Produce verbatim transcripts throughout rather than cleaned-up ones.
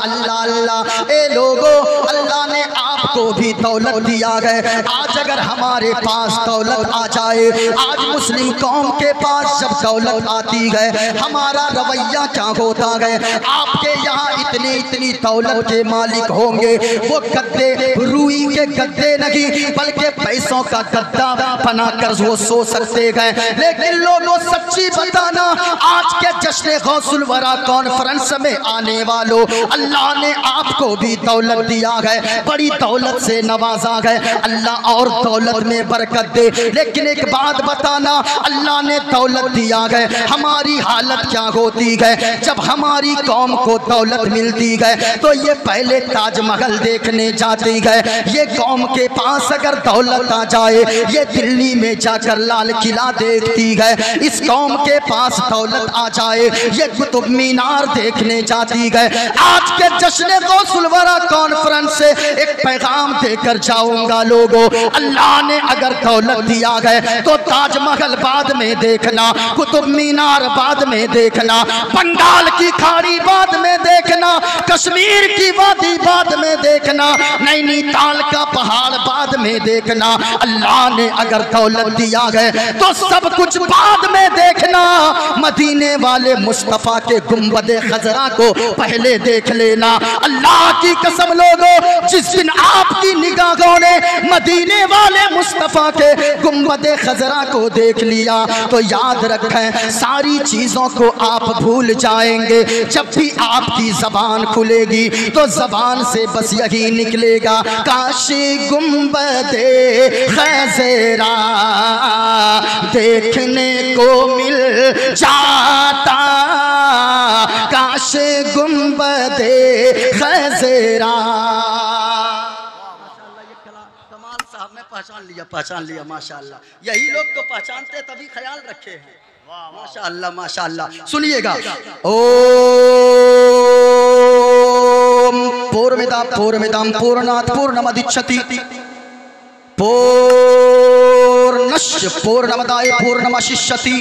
अल्लाह अल्लाह। ए लोगो, अल्लाह ने आपको भी दौलत दिया है। आज अगर हमारे पास दौलत आ जाए, आज मुस्लिम कौम के पास जब दौलत आती है, हमारा रवैया क्या होता है? आपके यहाँ इतनी इतनी दौलत के मालिक होंगे, वो गद्दे रुई के गद्दे नहीं बल्कि पैसों का गद्दा बनाकर वो सो सकते हैं। लेकिन लोगों, सच्ची बताना, आज के जश्न गौसुल वरा कॉन्फ्रेंस में आने वालों, अल्लाह ने आपको भी दौलत दिया है, बड़ी दौलत से नवाजा है। अल्लाह और दौलत में बरकत दे। लेकिन एक बात बताना, अल्लाह ने दौलत दिया है, हमारी हालत क्या होती है? जब हमारी कौम को दौलत मिलती है तो ये पहले ताजमहल देखने जाती है। ये कौम के पास अगर दौलत आ जाए, ये दिल्ली में जाकर लाल किला देखती है। इस कौम के पास दौलत आ जाए, ये कुतुब मीनार देखने जाती है। आज के जश्न गौसुल वरा कॉन्फ्रेंस से एक पैगाम देकर जाऊंगा लोगों, अल्लाह ने अगर दौलत दिया है तो ताजमहल बाद में देखना, कुतुब मीनार बाद में देखना, बंगाल की खाड़ी बाद में देखना, कश्मीर की वादी बाद में देखना, नैनीताल का पहाड़ बाद में देखना। अल्लाह ने अगर दौलत दिया है तो सब कुछ बाद में देखना। मदीने वाले मुस्तफा के गुंबदे खजरा को पहले देख लेना। अल्लाह की कसम लोगों, जिस दिन आपकी निगाहों ने मदीने वाले मुस्तफा के गुंबदे खजरा को देख लिया तो याद रखें, सारी चीजों को आप भूल जाएंगे। जब भी आपकी जबान खुलेगी तो जबान से बस यही निकलेगा, काशी गुंबदे खजरा देखने को मिल जाता, काश गुंबदे खजरा। कमाल साहब, मैं पहचान लिया पहचान लिया माशाअल्लाह। यही लोग तो पहचानते तभी ख्याल रखे हैं। माशाअल्लाह माशाअल्लाह। सुनिएगा, ओम पूर्णमिदं पूर्णमिदं पूर्णात् पूर्णमुदच्यते पूर्णस्य पूर्णमादाय पूर्णमेवावशिष्यते।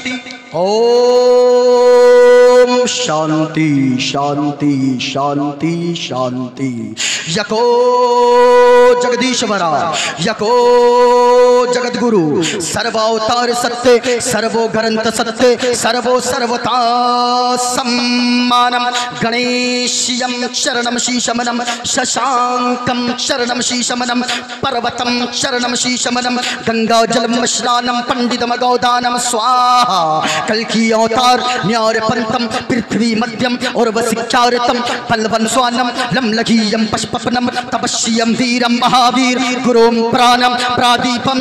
ओम शांति शांति शांति शांति। यको जगदीश्वरा यको जगद्गुरु सर्वावतार सत्य सर्वो ग्रंथ सत्य सर्वो सर्वता सम्मानम गणेश्यं शरणं शीशमनं शशांकं शरणं शीशमनं पर्वतं शरणं शीशमनं गंगा जलम स्नानं पंडितम गौदानम स्वाहा। कल की अवतार न्यार पंथम पृथ्वी मध्यम और वसिख्यारतम पल्वन स्वानम लमलघीयम पशपनम तपस्यम धीरम महावीर गुरुम प्राणम प्रादीपम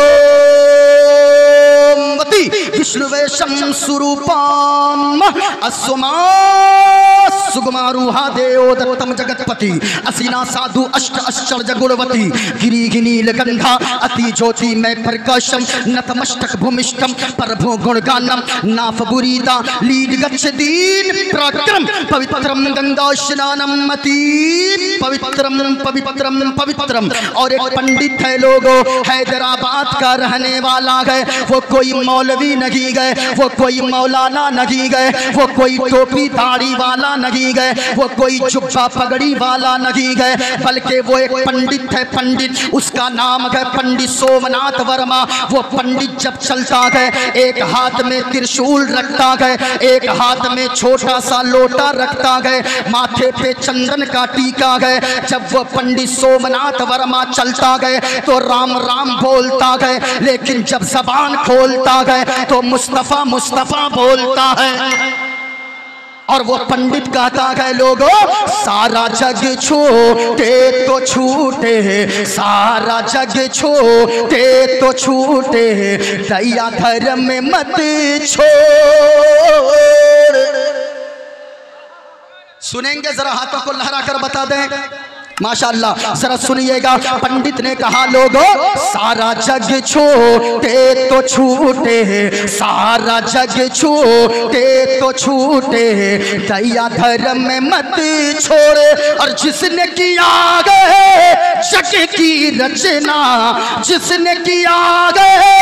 सोमवती विष्णुवेशम स्वरूपम अस्वमा सुगमारूहा देवोदत्तम जगतपति असीना साधु अष्ट अश्चर्य गुणवती गिरिघिनील गंधा अति ज्योति में प्रकाशम नतमस्तक भूमिष्ठम प्रभु गुणगानम नाफ बुरीदा लीड गच्छ दीन प्रक्रम पवित्रम गंगा स्नानम अति पवित्रम पवित्रम पवित्रम। और एक पंडित है लोगों, हैदराबाद का रहने वाला है। वो कोई मौलवी नहीं गए, वो कोई मौलाना नहीं गए, वो कोई टोपी दाढ़ी वाला नहीं गए, वो कोई जुब्बा पगड़ी वाला नहीं गए, बल्कि वो एक पंडित है। पंडित, उसका नाम है पंडित सोमनाथ वर्मा। वो पंडित जब चलता है एक हाथ में त्रिशूल रखता है, एक हाथ में छोटा सा लोटा रखता है, माथे पे चंदन का टीका है। जब वो पंडित सोमनाथ वर्मा चलता है तो राम राम बोलता है, लेकिन जब जबान खोलता है तो मुस्तफा मुस्तफा बोलता है। और वो पंडित कहता है लोगों, सारा जग छूटे तो छूटे, सारा जग छूटे तो छूटे, दया धर्म में मत छोड़। सुनेंगे जरा, हाथों को लहरा कर बता दें माशाअल्लाह। जरा सुनिएगा, पंडित ने कहा लोगों, सारा जग छूटे तो छूटे, सारा जग छूटे तो छूटे, दया धर्म में मत छोड़े। और जिसने किया गए जग की रचना, जिसने किया गए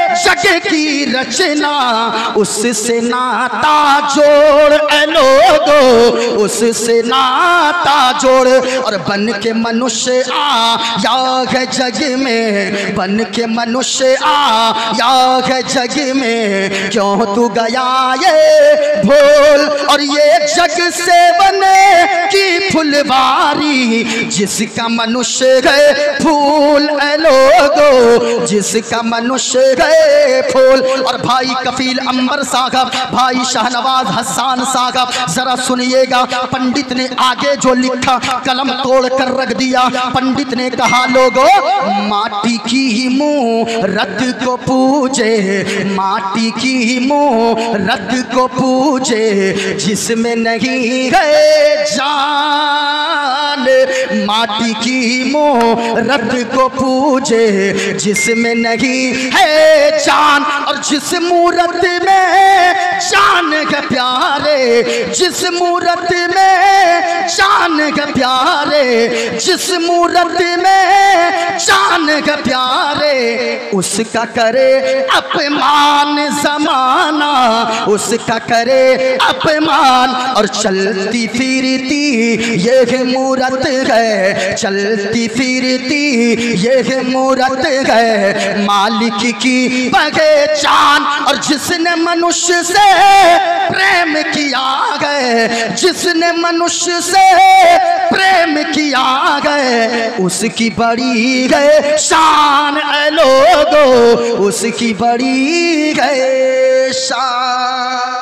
जग की रचना, उससे नाता जोड़ ए लोगो, उससे नाता जोड़। और बन के मनुष्य आया है जग में, बन के मनुष्य आया है जग में, क्यों तू गया ये भूल। और ये जग से बने की फुलवारी, जिसका मनुष्य गए फूल ए लोगो, जिसका मनुष्य गए फूल। और भाई कफील अंबर साहब, भाई शाहनवाज हसन साहब, जरा सुनिएगा, पंडित ने आगे जो लिखा कलम तोड़ कर रख दिया। पंडित ने कहा लोगो, माटी की ही मूरत को पूजे, माटी की ही मूरत को पूजे, जिसमें नहीं है जान, माटी की मूरत को पूजे, जिसमें नहीं है जान। और जिस मूरत में जान है प्यारे, जिस मूरत में जान है प्यारे, जिस मूरत में जान है प्यारे, उसका करे अपमान जमाना, उसका करे अपमान। और चलती फिरती ये मूरत है, चलती फिरती ये मूरत है, मालिक की पहचान। और जिसने मनुष्य से प्रेम किया गए, जिसने मनुष्य से प्रेम किया गए, उसकी बड़ी गए शान ए लोगो, उसकी बड़ी गए शान।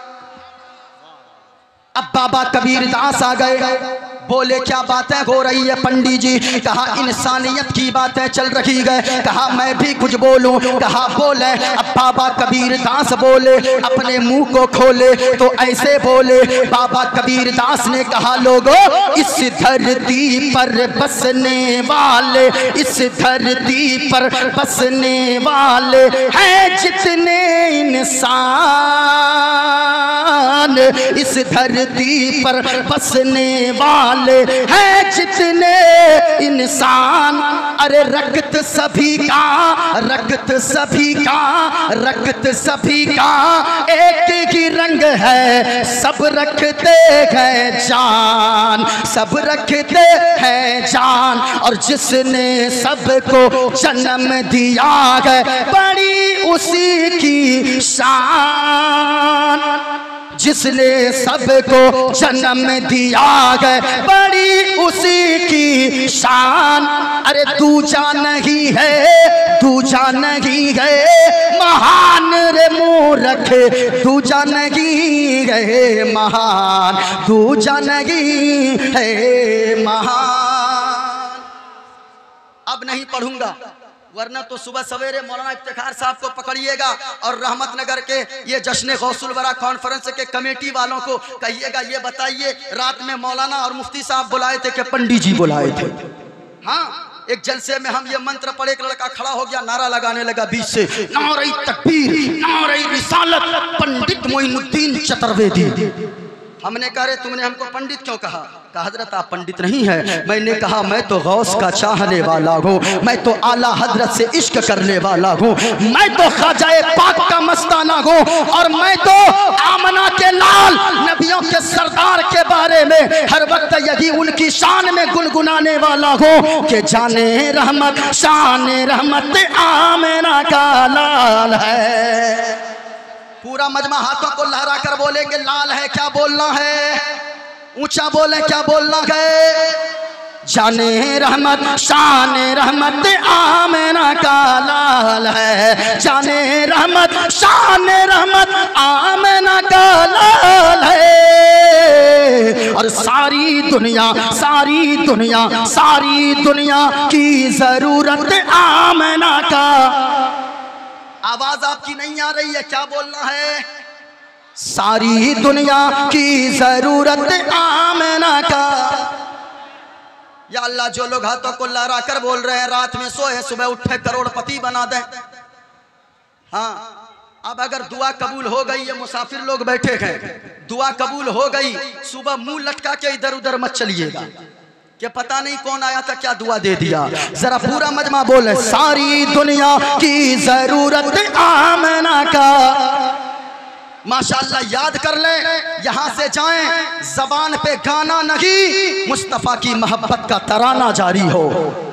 अब बाबा कबीर दास आ गए, बोले क्या बातें हो रही है पंडित जी। कहा इंसानियत की बातें चल रही है। कहा मैं भी कुछ बोलूं। कहा बोले। अब बाबा कबीर दास बोले, अपने मुंह को खोले तो ऐसे बोले। बाबा कबीर दास ने कहा लोगों, इस धरती पर बसने वाले, इस धरती पर बसने वाले हैं जितने इंसान, इस धरती पर बसने वाले है जितने इंसान। अरे रक्त सभी का, रक्त सभी का, रक्त सभी का एक ही रंग है, सब रखते हैं जान, सब रखते हैं जान। और जिसने सबको जन्म दिया है, बड़ी उसी की शान, जिसने सबको जन्म दिया है, बड़ी उसी की शान। अरे दूजा नहीं है, दूजा नहीं है महान रे मूर्ख, दूजा नहीं है महान, दूजा नहीं है महान। अब नहीं पढ़ूंगा, वरना तो सुबह सवेरे मौलाना इफ्तिखार साहब को पकड़िएगा और रहमत नगर के ये जश्न गौसुल वरा कॉन्फ्रेंस के कमेटी वालों को कहिएगा, ये बताइए रात में मौलाना और मुफ्ती साहब बुलाए थे कि पंडित जी बुलाए थे। हाँ, एक जलसे में हम ये मंत्र पढ़े, एक लड़का खड़ा हो गया, नारा लगाने लगा बीच से, नारे तकबीर, नारे रिसालत, पंडित मोइनुद्दीन चतुर्वेदी। हमने कहा रे तुमने हमको पंडित क्यों कहा? कहा हजरत आप पंडित नहीं है। मैंने कहा मैं तो गौस का चाहने वाला हूँ, मैं तो आला हजरत से इश्क करने वाला हूँ, मैं तो ख्वाजाए पाक का मस्ताना हूँ, और मैं तो आमना के लाल नबियों के सरदार के बारे में हर वक्त यही उनकी शान में गुनगुनाने वाला हूँ कि जाने रहमत शान रहमत आमना का लाल है। पूरा मजमा हाथों को लहरा कर बोलेंगे लाल है। क्या बोलना है? ऊंचा बोले क्या बोलना है? जाने रहमत शान रहमत आमना का लाल है, जाने रहमत शान रहमत आमना का लाल है। और सारी दुनिया सारी दुनिया सारी दुनिया की जरूरत आमना का। आवाज आपकी नहीं आ रही है, क्या बोलना है? सारी दुनिया की जरूरत आमना का। या अल्लाह, जो लोग हाथों को लहरा कर बोल रहे हैं रात में सोए सुबह उठे करोड़पति बना दे। हाँ, अब अगर दुआ कबूल हो गई, ये मुसाफिर लोग बैठे हैं, दुआ कबूल हो गई, सुबह मुंह लटका के इधर उधर मत चलिएगा। कि पता नहीं कौन आया था क्या दुआ दे दिया। जरा पूरा मजमा बोले, सारी दुनिया की जरूरत आमना का। माशाअल्लाह, याद कर ले, यहाँ से जाएं जबान पे गाना नहीं, मुस्तफ़ा की मोहब्बत का तराना जारी हो।